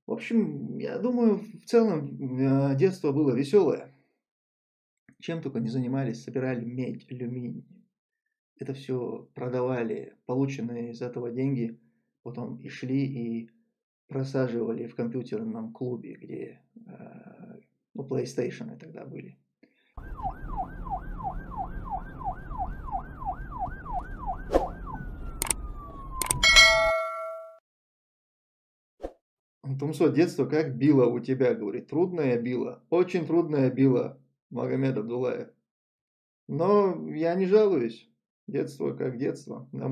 В общем, я думаю, в целом детство было веселое. Чем только не занимались, собирали медь, алюминий. Это все продавали, полученные из этого деньги, потом и шли и просаживали в компьютерном клубе, где ну, PlayStation тогда были. Тумсо, детство как било у тебя, говорит, трудное било, очень трудное било, Магомед Абдуллаев. Но я не жалуюсь, детство как детство, а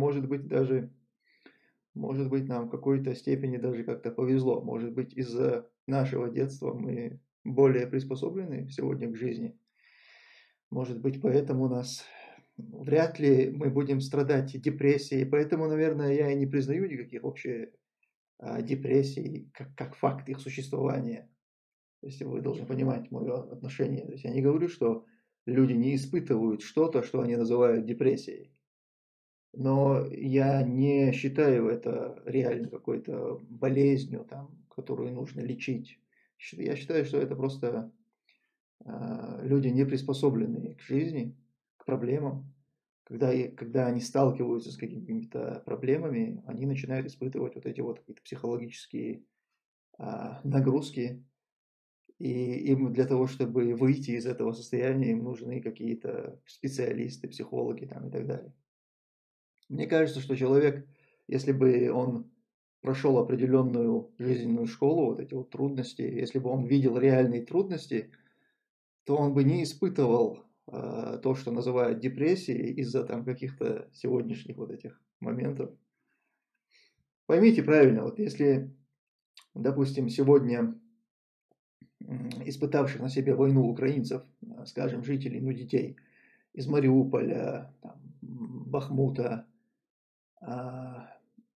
может быть нам в какой-то степени даже как-то повезло, может быть из-за нашего детства мы более приспособлены сегодня к жизни, может быть поэтому у нас вряд ли мы будем страдать депрессией, поэтому, наверное, я и не признаю никаких вообще депрессий как факт их существования. То есть вы должны понимать мое отношение. То есть я не говорю, что люди не испытывают что-то, что они называют депрессией. Но я не считаю это реально какой-то болезнью, там, которую нужно лечить. Я считаю, что это просто люди, не приспособленные к жизни, к проблемам. Когда они сталкиваются с какими-то проблемами, они начинают испытывать вот эти вот какие-то психологические нагрузки, и им для того, чтобы выйти из этого состояния, им нужны какие-то специалисты, психологи там и так далее. Мне кажется, что человек, если бы он прошел определенную жизненную школу, вот эти вот трудности, если бы он видел реальные трудности, то он бы не испытывал то, что называют депрессией из-за там каких-то сегодняшних вот этих моментов. Поймите правильно, вот если, допустим, сегодня испытавших на себе войну украинцев, скажем, жителей, ну, детей из Мариуполя, там, Бахмута, а,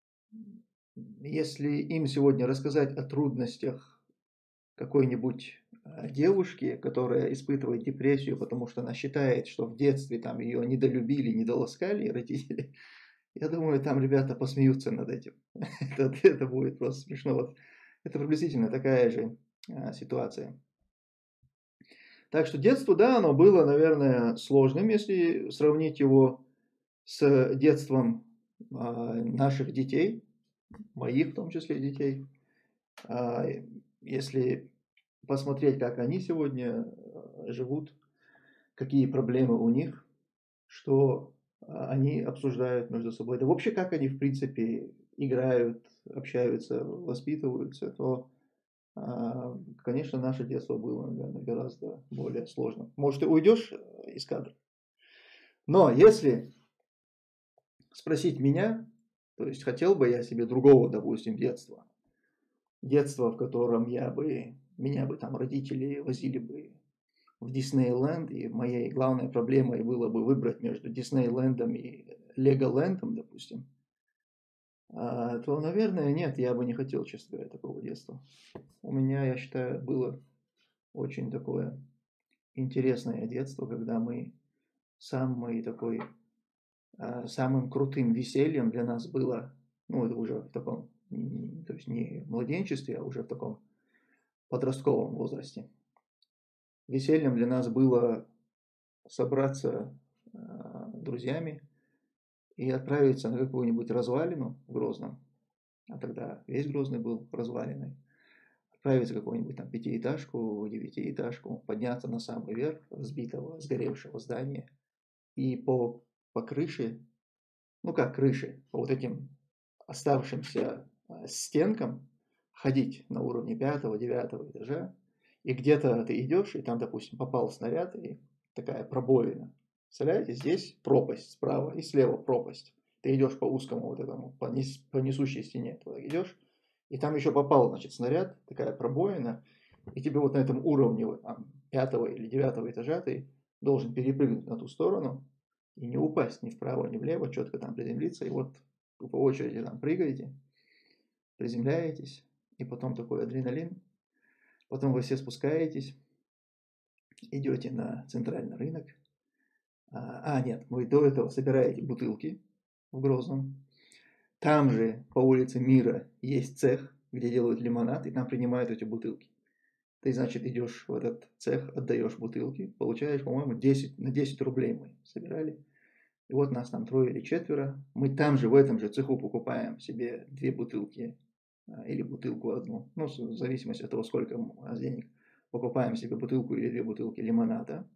если им сегодня рассказать о трудностях какой-нибудь девушки, которая испытывает депрессию, потому что она считает, что в детстве там ее недолюбили, недоласкали родители, я думаю, там ребята посмеются над этим. Это будет просто смешно. Вот это приблизительно такая же ситуация. Так что детство, да, оно было, наверное, сложным, если сравнить его с детством наших детей, моих в том числе детей. А, Если посмотреть, как они сегодня живут, какие проблемы у них, что они обсуждают между собой, да вообще как они в принципе играют, общаются, воспитываются, то, конечно, наше детство было, наверное, гораздо более сложно. Может, ты уйдешь из кадра? Но если спросить меня, то есть хотел бы я себе другого, допустим, детства, детства, в котором меня бы там родители возили бы в Диснейленд, и моей главной проблемой было бы выбрать между Диснейлендом и Леголендом, допустим, то, наверное, нет, я бы не хотел, честно говоря, такого детства. У меня, я считаю, было очень такое интересное детство, когда самый такой, самым крутым весельем для нас было, ну, это уже в таком, то есть не в младенчестве, а уже в таком подростковом возрасте. Весельем для нас было собраться друзьями и отправиться на какую-нибудь развалину в Грозном, а тогда весь Грозный был развалиной, отправиться в какую-нибудь там пятиэтажку, девятиэтажку, подняться на самый верх разбитого, сгоревшего здания и по крыше, ну как крыше, по вот этим оставшимся стенкам ходить на уровне пятого, девятого этажа, и где-то ты идешь, и там, допустим, попал снаряд, и такая пробоина. Представляете, здесь пропасть справа и слева пропасть. Ты идешь по узкому вот этому, по несущей стене, туда идешь, и там еще попал, значит, снаряд, такая пробоина, и тебе вот на этом уровне вот, там, пятого или девятого этажа ты должен перепрыгнуть на ту сторону и не упасть ни вправо, ни влево, четко там приземлиться, и вот по очереди там прыгаете, приземляетесь, и потом такой адреналин, потом вы все спускаетесь, идете на центральный рынок, нет, вы до этого собираете бутылки в Грозном, там же по улице Мира есть цех, где делают лимонад, и там принимают эти бутылки. Ты, значит, идешь в этот цех, отдаешь бутылки, получаешь, по-моему, 10 рублей мы собирали. И вот нас там трое или четверо. Мы там же, в этом же цеху покупаем себе 2 бутылки или бутылку одну. Ну, в зависимости от того, сколько у нас денег. Покупаем себе бутылку или 2 бутылки лимонада.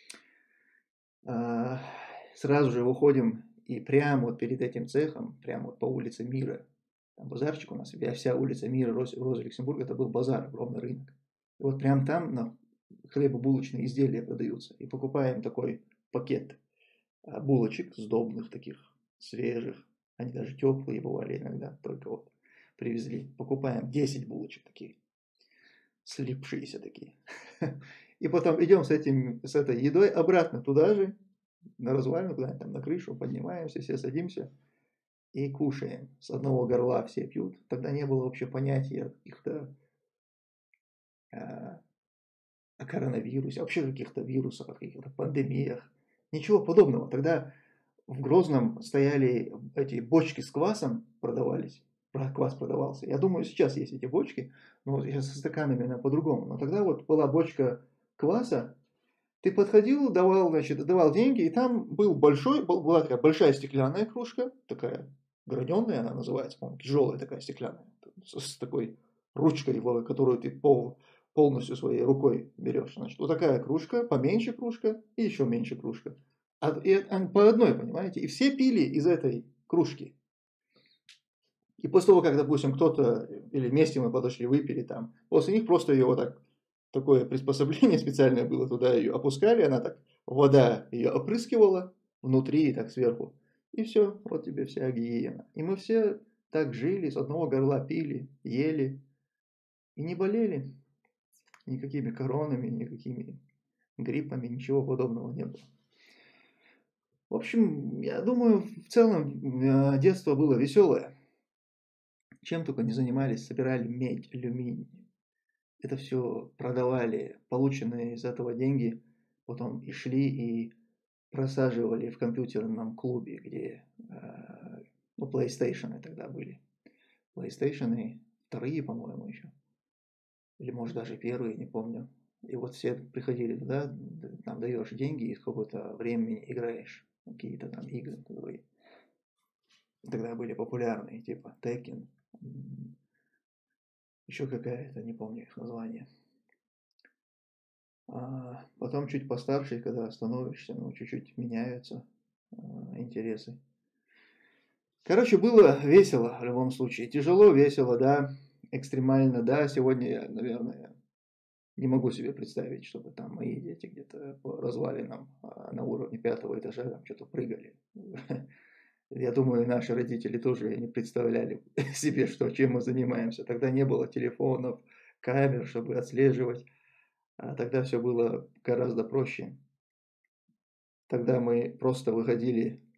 Сразу же выходим и прямо вот перед этим цехом, прямо вот по улице Мира, там базарчик у нас, вся улица Мира, Роза Люксембург, это был базар, огромный рынок. И вот прямо там на хлебобулочные изделия продаются. И покупаем такой пакет булочек сдобных таких, свежих. Они даже теплые бывали иногда, только вот привезли. Покупаем 10 булочек таких, слипшиеся такие. И потом идем с этой едой обратно туда же, на развалину, куда-нибудь там на крышу, поднимаемся, все садимся и кушаем. С одного горла все пьют. Тогда не было вообще понятия о каких-то о коронавирусе, вообще каких-то вирусах, о каких-то пандемиях. Ничего подобного. Тогда в Грозном стояли эти бочки с квасом, продавались. Квас продавался. Я думаю, сейчас есть эти бочки, но сейчас со стаканами она по-другому. Но тогда вот была бочка кваса, ты подходил, давал, значит, давал деньги, и там была такая большая стеклянная кружка, такая граненая она называется, по-моему, тяжелая такая стеклянная, с такой ручкой, которую ты полностью своей рукой берешь. Значит, вот такая кружка, поменьше кружка и еще меньше кружка. По одной, понимаете? И все пили из этой кружки. И после того, как, допустим, кто-то, или вместе мы подошли, выпили там, после них просто ее вот так, такое приспособление специальное было, туда ее опускали, она так, вода ее опрыскивала внутри и так сверху. И все, вот тебе вся гигиена. И мы все так жили, с одного горла пили, ели и не болели никакими коронами, никакими гриппами, ничего подобного не было. В общем, я думаю, в целом детство было веселое. Чем только не занимались, собирали медь, алюминий. Это все продавали, полученные из этого деньги, потом и шли и просаживали в компьютерном клубе, где ну, PlayStation тогда были. PlayStation вторые, по-моему, еще. Или, может, даже первые, не помню. И вот все приходили туда, там даешь деньги, и с какого-то времени играешь какие-то там игры, которые тогда были популярные, типа Tekken, еще какая-то, не помню их название. Потом чуть постарше, когда становишься, ну, чуть-чуть меняются интересы. Короче, было весело в любом случае. Тяжело, весело, да. Экстремально, да. Сегодня я, наверное, не могу себе представить, чтобы там мои дети где-то по развалинам на уровне 5-го этажа там что-то прыгали. Я думаю, наши родители тоже не представляли себе, чем мы занимаемся. Тогда не было телефонов, камер, чтобы отслеживать. Тогда все было гораздо проще. Тогда мы просто выходили